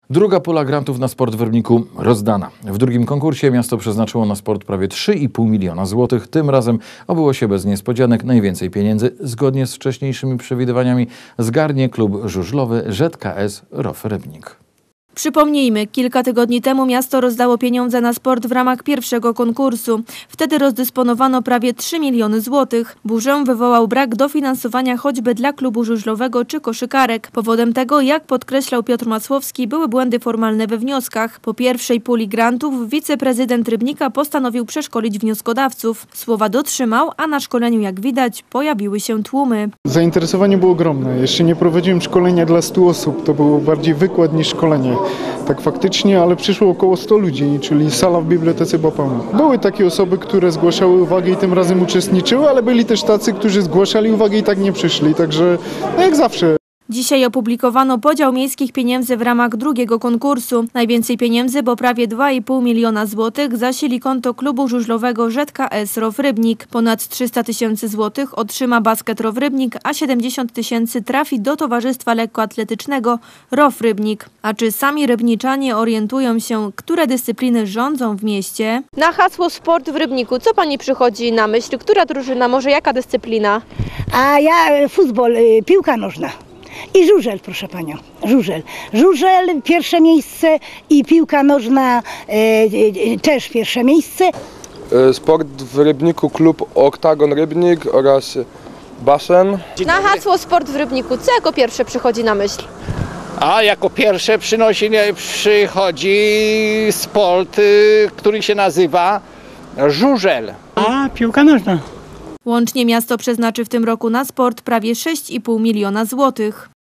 Druga pula grantów na sport w Rybniku rozdana. W drugim konkursie miasto przeznaczyło na sport prawie 3,5 miliona złotych. Tym razem obyło się bez niespodzianek. Najwięcej pieniędzy, zgodnie z wcześniejszymi przewidywaniami, zgarnie klub żużlowy ZKS ROF Rybnik. Przypomnijmy, kilka tygodni temu miasto rozdało pieniądze na sport w ramach pierwszego konkursu. Wtedy rozdysponowano prawie 3 miliony złotych. Burzę wywołał brak dofinansowania choćby dla klubu żużlowego czy koszykarek. Powodem tego, jak podkreślał Piotr Masłowski, były błędy formalne we wnioskach. Po pierwszej puli grantów wiceprezydent Rybnika postanowił przeszkolić wnioskodawców. Słowa dotrzymał, a na szkoleniu, jak widać, pojawiły się tłumy. Zainteresowanie było ogromne. Jeszcze nie prowadziłem szkolenia dla 100 osób. To było bardziej wykład niż szkolenie. Tak faktycznie, ale przyszło około 100 ludzi, czyli sala w bibliotece była pełna. Były takie osoby, które zgłaszały uwagę i tym razem uczestniczyły, ale byli też tacy, którzy zgłaszali uwagę i tak nie przyszli, także no jak zawsze. Dzisiaj opublikowano podział miejskich pieniędzy w ramach drugiego konkursu. Najwięcej pieniędzy, bo prawie 2,5 miliona złotych, zasili konto klubu żużlowego ZKS ROF Rybnik. Ponad 300 tysięcy złotych otrzyma Basket ROF Rybnik, a 70 tysięcy trafi do Towarzystwa Lekkoatletycznego ROF Rybnik. A czy sami rybniczanie orientują się, które dyscypliny rządzą w mieście? Na hasło sport w Rybniku, co pani przychodzi na myśl? Która drużyna, może jaka dyscyplina? A ja futbol, piłka nożna. I żużel, proszę panią, żużel. Żużel pierwsze miejsce i piłka nożna też pierwsze miejsce. Sport w Rybniku, klub Oktagon Rybnik oraz basen. Na hasło sport w Rybniku, co jako pierwsze przychodzi na myśl? A jako pierwsze przychodzi sport, który się nazywa żużel. A piłka nożna. Łącznie miasto przeznaczy w tym roku na sport prawie 6,5 miliona złotych.